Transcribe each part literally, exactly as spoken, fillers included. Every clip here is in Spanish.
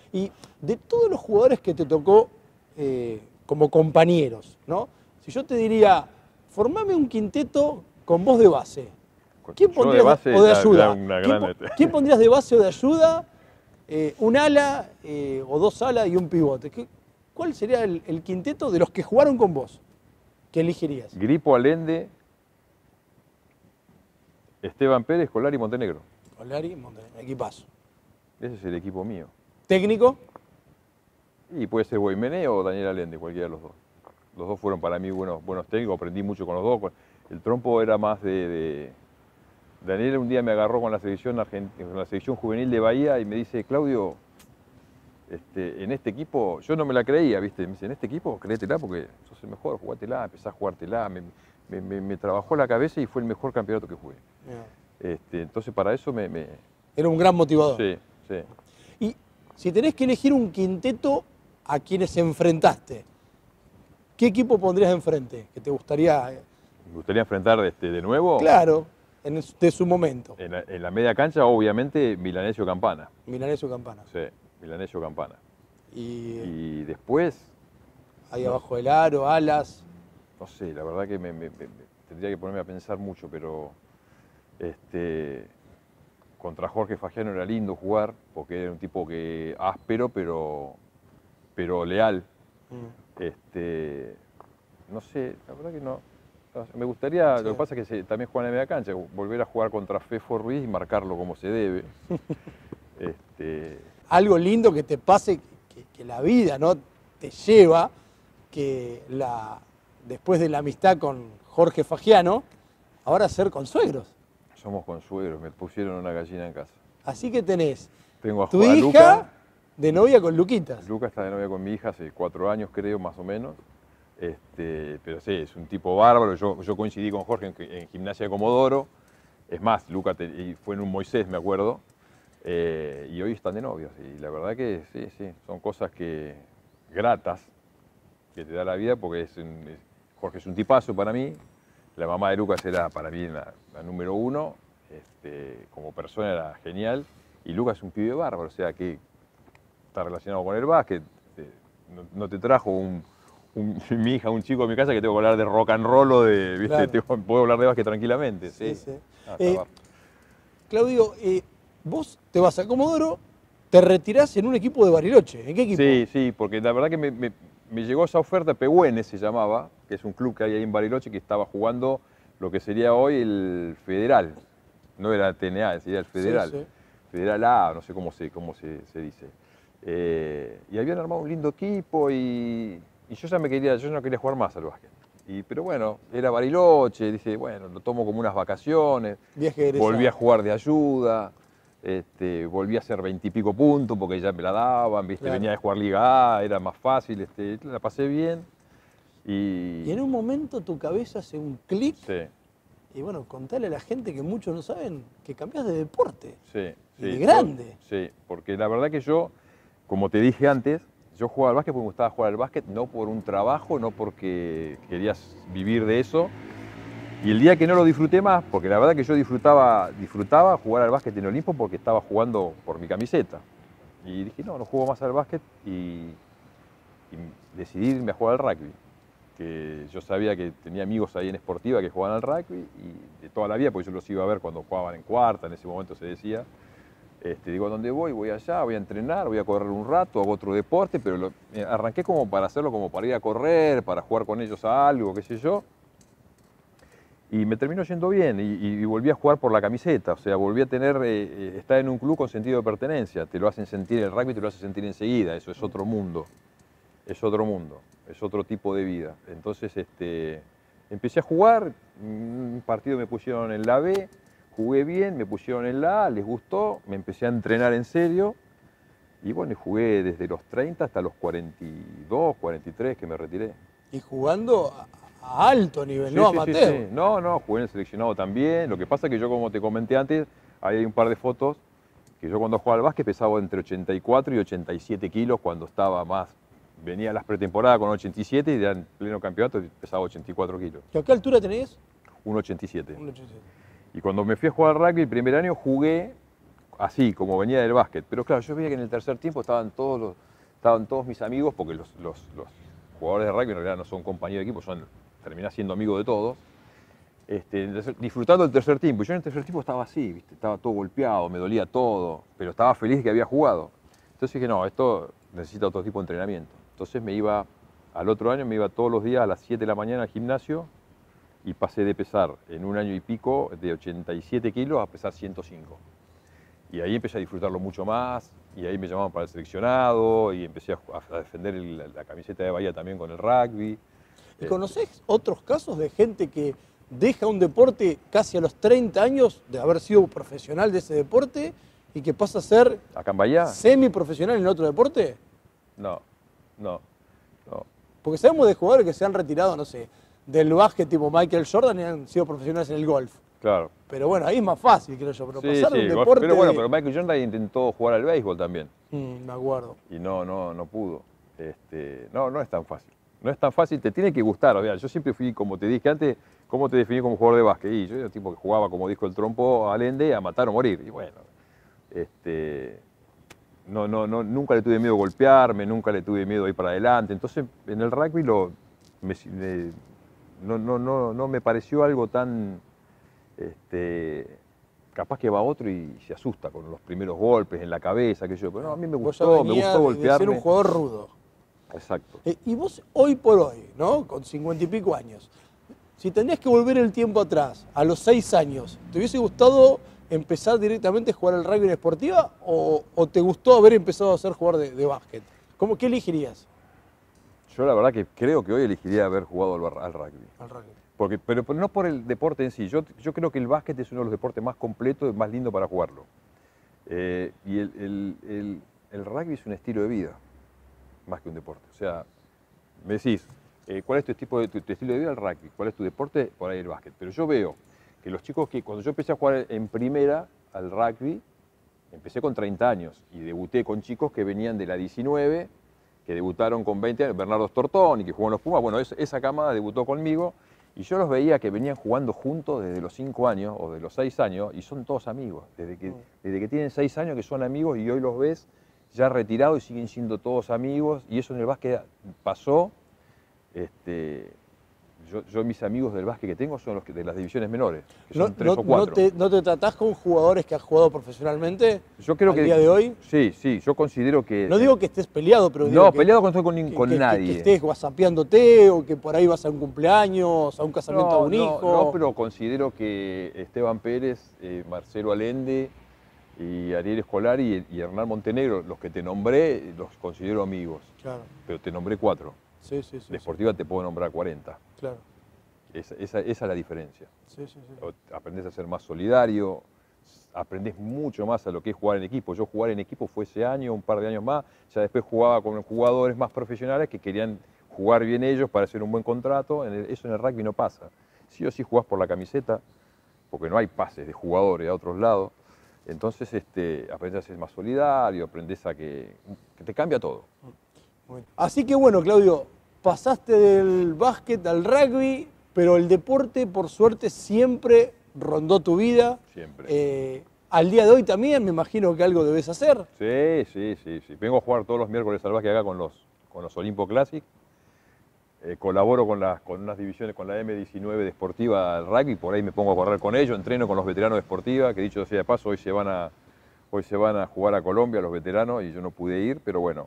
Y de todos los jugadores que te tocó eh, como compañeros, ¿no? Si yo te diría, formame un quinteto con vos de base, ¿quién pondrías de base, o de ya, ayuda? ya una ¿Quién, gran... ¿Quién pondrías de base o de ayuda? Eh, un ala eh, o dos alas y un pivote. ¿Qué, ¿Cuál sería el, el quinteto de los que jugaron con vos? ¿Qué elegirías? Gripo, Allende, Esteban Pérez, Colari y Montenegro. Colari, Montenegro, equipazo. Ese es el equipo mío. ¿Técnico? Y puede ser Guaymene o Daniel Allende, cualquiera de los dos. Los dos fueron para mí buenos, buenos técnicos, aprendí mucho con los dos. El Trompo era más de, de... Daniel un día me agarró con la selección, con la selección juvenil de Bahía y me dice, Claudio, este, en este equipo, yo no me la creía, ¿viste? Me dice, en este equipo, créetela porque sos el mejor, jugátela, empezá a jugártela. Me, me, me, me trabajó la cabeza y fue el mejor campeonato que jugué. Yeah. Este, entonces para eso me, me... Era un gran motivador. Sí, sí. Y si tenés que elegir un quinteto a quienes enfrentaste, ¿qué equipo pondrías enfrente? ¿Que te gustaría...? ¿Me gustaría enfrentar este, de nuevo? Claro, en, de su momento. En la, en la media cancha, obviamente, Milanesio Campana. Milanesio Campana. Sí, Milanesio Campana. Y, y después... Ahí no, abajo del aro, alas... No sé, la verdad que me, me, me, tendría que ponerme a pensar mucho, pero... Este, contra Jorge Fagiano era lindo jugar, porque era un tipo que áspero, pero, pero leal. Mm. Este, no sé, la verdad que no. Me gustaría, sí. Lo que pasa es que se, también juega en la media cancha, volver a jugar contra Fefo Ruiz y marcarlo como se debe. este... Algo lindo que te pase, que, que la vida, ¿no?, te lleva, que la, después de la amistad con Jorge Fagiano, ahora ser consuegros. Somos consuegros, me pusieron una gallina en casa. Así que tenés Tengo a tu hija Luca, de novia con Luquitas. Luca está de novia con mi hija hace cuatro años, creo, más o menos. Este, pero sí, es un tipo bárbaro. Yo, yo coincidí con Jorge en, en Gimnasia de Comodoro. Es más, Luca te, y fue en un Moisés, me acuerdo. Eh, y hoy están de novios. Y la verdad que sí, sí, son cosas que gratas que te da la vida, porque es un, es, Jorge es un tipazo para mí. La mamá de Lucas era para mí la, la número uno, este, como persona era genial, y Lucas es un pibe bárbaro, o sea que está relacionado con el básquet, no, no te trajo un, un, mi hija, un chico de mi casa que tengo que hablar de rock and roll o de, ¿viste? Claro. Tengo, puedo hablar de básquet tranquilamente. Sí, sí. sí. Ah, eh, Claudio, eh, vos te vas a Comodoro, te retirás en un equipo de Bariloche, ¿en qué equipo? Sí, sí, porque la verdad que me, me, me llegó esa oferta, Pehuen se llamaba, que es un club que hay ahí en Bariloche que estaba jugando lo que sería hoy el Federal, no era T N A, sería el Federal, sí, sí. Federal A, no sé cómo se, cómo se, se dice. Eh, y habían armado un lindo equipo y, y yo ya me quería, yo no quería jugar más al básquet. Y, pero bueno, era Bariloche, dije, bueno, lo tomo como unas vacaciones, Viaje volví a jugar de ayuda. Este, volví a hacer veintipico puntos porque ya me la daban, ¿viste? Claro. Venía de jugar Liga A, era más fácil, este, la pasé bien. Y... y en un momento tu cabeza hace un clic. Sí. Y bueno, contale a la gente que muchos no saben que cambiás de deporte. Sí, y sí. de grande. Yo, sí, porque la verdad que yo, como te dije antes, yo jugaba al básquet porque me gustaba jugar al básquet, no por un trabajo, no porque querías vivir de eso. Y el día que no lo disfruté más, porque la verdad que yo disfrutaba, disfrutaba jugar al básquet en Olimpo porque estaba jugando por mi camiseta. Y dije, no, no juego más al básquet y, y decidí irme a jugar al rugby. Que yo sabía que tenía amigos ahí en Sportiva que jugaban al rugby y de toda la vida, porque yo los iba a ver cuando jugaban en cuarta, en ese momento se decía. Este, digo, ¿a dónde voy? Voy allá, voy a entrenar, voy a correr un rato, hago otro deporte, pero lo, arranqué como para hacerlo, como para ir a correr, para jugar con ellos a algo, qué sé yo. Y me terminó yendo bien y, y volví a jugar por la camiseta, o sea, volví a tener, eh, estar en un club con sentido de pertenencia. Te lo hacen sentir, el rugby te lo hace sentir enseguida, eso es otro mundo, es otro mundo, es otro tipo de vida. Entonces este, empecé a jugar, un partido me pusieron en la B, jugué bien, me pusieron en la A, les gustó, me empecé a entrenar en serio y bueno, jugué desde los treinta hasta los cuarenta y dos, cuarenta y tres que me retiré. Y jugando a alto nivel, sí, no sí, amateur. Sí, sí. No, no, jugué en el seleccionado también. Lo que pasa es que yo, como te comenté antes, ahí hay un par de fotos, que yo cuando jugaba al básquet pesaba entre ochenta y cuatro y ochenta y siete kilos cuando estaba más. Venía a las pretemporadas con ochenta y siete y ya en pleno campeonato pesaba ochenta y cuatro kilos. ¿Y a qué altura tenés? uno ochenta y siete. uno ochenta y siete. Y cuando me fui a jugar al rugby el primer año jugué así, como venía del básquet. Pero claro, yo veía que en el tercer tiempo estaban todos, los, estaban todos mis amigos, porque los, los, los jugadores de rugby en realidad no son compañeros de equipo, son, terminás siendo amigo de todos. Este, disfrutando del tercer tiempo. Yo en el tercer tiempo estaba así, ¿viste? Estaba todo golpeado, me dolía todo, pero estaba feliz de que había jugado. Entonces dije, no, esto necesita otro tipo de entrenamiento. Entonces me iba, al otro año me iba todos los días a las siete de la mañana al gimnasio y pasé de pesar en un año y pico de ochenta y siete kilos a pesar ciento cinco. Y ahí empecé a disfrutarlo mucho más, y ahí me llamaban para el seleccionado, y empecé a, a defender el, la camiseta de Bahía también con el rugby. ¿Y conocés otros casos de gente que deja un deporte casi a los treinta años de haber sido profesional de ese deporte y que pasa a ser ¿Acá en Bahía? semiprofesional en otro deporte? No, no, no. Porque sabemos de jugadores que se han retirado, no sé, del básquet tipo Michael Jordan y han sido profesionales en el golf. Claro. Pero bueno, ahí es más fácil, creo yo. Pero Sí, pasar sí, un golf, deporte... pero bueno, de... pero Michael Jordan intentó jugar al béisbol también. Mm, me acuerdo. Y no, no, no pudo. Este, no, no es tan fácil. No es tan fácil, te tiene que gustar. O sea, yo siempre fui, como te dije antes, ¿cómo te definí como jugador de básquet? Y yo era un tipo que jugaba, como dijo el trompo, al ende, a matar o morir. Y bueno, este, no, no, no, nunca le tuve miedo a golpearme, nunca le tuve miedo a ir para adelante. Entonces, en el rugby lo, me, me, no, no, no, no me pareció algo tan... Este, capaz que va otro y se asusta con los primeros golpes en la cabeza, que yo, pero no, a mí me gustó, me gustó golpearme. De ser un jugador rudo. Exacto. Eh, y vos hoy por hoy, ¿no? Con cincuenta y pico años, si tendrías que volver el tiempo atrás, a los seis años, ¿te hubiese gustado empezar directamente a jugar al rugby en esportiva o, o te gustó haber empezado a ser jugador de, de básquet? ¿Cómo, ¿Qué elegirías? Yo la verdad que creo que hoy elegiría haber jugado al, al rugby. Al rugby. Porque, pero, pero no por el deporte en sí. Yo, yo creo que el básquet es uno de los deportes más completos y más lindo para jugarlo. Eh, y el, el, el, el rugby es un estilo de vida, más que un deporte. O sea, me decís, eh, ¿cuál es tu, tipo de, tu, tu estilo de vida? El rugby. ¿Cuál es tu deporte? Por ahí el básquet. Pero yo veo que los chicos que cuando yo empecé a jugar en primera al rugby, empecé con treinta años y debuté con chicos que venían de la diecinueve, que debutaron con veinte años, Bernardo Stortoni, que jugó en los Pumas. Bueno, es, esa camada debutó conmigo. Y yo los veía que venían jugando juntos desde los cinco años o de los seis años y son todos amigos. Desde que, desde que tienen seis años que son amigos y hoy los ves ya retirados y siguen siendo todos amigos. Y eso en el básquet pasó. Este, yo, yo mis amigos del básquet que tengo son los que, de las divisiones menores, que son no, tres no, o cuatro. ¿no te, ¿No te tratás con jugadores que has jugado profesionalmente yo creo al que, día de hoy? Sí, sí, yo considero que... No digo que estés peleado, pero digo No, que, peleado no estoy con, que, con que, nadie. Que, que estés whatsappeándote o que por ahí vas a un cumpleaños, a un casamiento no, de un no, hijo. No, pero considero que Esteban Pérez, eh, Marcelo Allende y Ariel Escolari y, y Hernán Montenegro, los que te nombré, los considero amigos. Claro. Pero te nombré cuatro. Sí, sí, sí. De Sportiva sí. te puedo nombrar cuarenta. Claro. Esa, esa, esa es la diferencia. Sí, sí, sí. Aprendés a ser más solidario, aprendés mucho más a lo que es jugar en equipo. Yo jugar en equipo fue ese año, un par de años más, ya después jugaba con jugadores más profesionales que querían jugar bien ellos para hacer un buen contrato. En el, eso en el rugby no pasa. Sí o sí jugás por la camiseta, porque no hay pases de jugadores a otros lados. Entonces este, aprendés a ser más solidario, aprendés a que, que te cambia todo. Bueno. Así que bueno, Claudio, pasaste del básquet al rugby, pero el deporte, por suerte, siempre rondó tu vida. Siempre. Eh, al día de hoy también, me imagino que algo debes hacer. Sí, sí, sí, sí. Vengo a jugar todos los miércoles al básquet acá con los, con los Olimpo Classic. Eh, colaboro con, las, con unas divisiones, con la eme diecinueve de Sportiva al rugby, por ahí me pongo a correr con ellos, entreno con los veteranos de Sportiva, que dicho sea de paso, hoy se van a, hoy se van a jugar a Colombia los veteranos y yo no pude ir, pero bueno.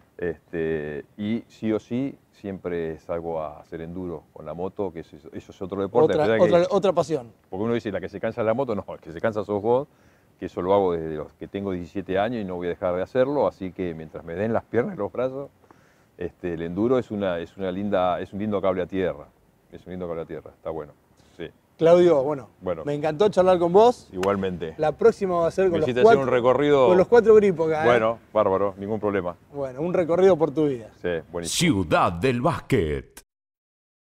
Este, y sí o sí, siempre salgo a hacer enduro con la moto, que eso, eso es otro deporte. Otra, que, otra, otra pasión. Porque uno dice, la que se cansa es la moto, no, el que se cansa sos vos, que eso lo hago desde los que tengo diecisiete años y no voy a dejar de hacerlo, así que mientras me den las piernas y los brazos, este, el enduro es, una, es, una linda, es un lindo cable a tierra, es un lindo cable a tierra, está bueno. Sí. Claudio, bueno, bueno, me encantó charlar con vos. Igualmente. La próxima va a ser con los, cuatro, hacer un recorrido... con los cuatro gripos acá. ¿eh? Bueno, bárbaro, ningún problema. Bueno, un recorrido por tu vida. Sí, buenísimo. Ciudad del Básquet.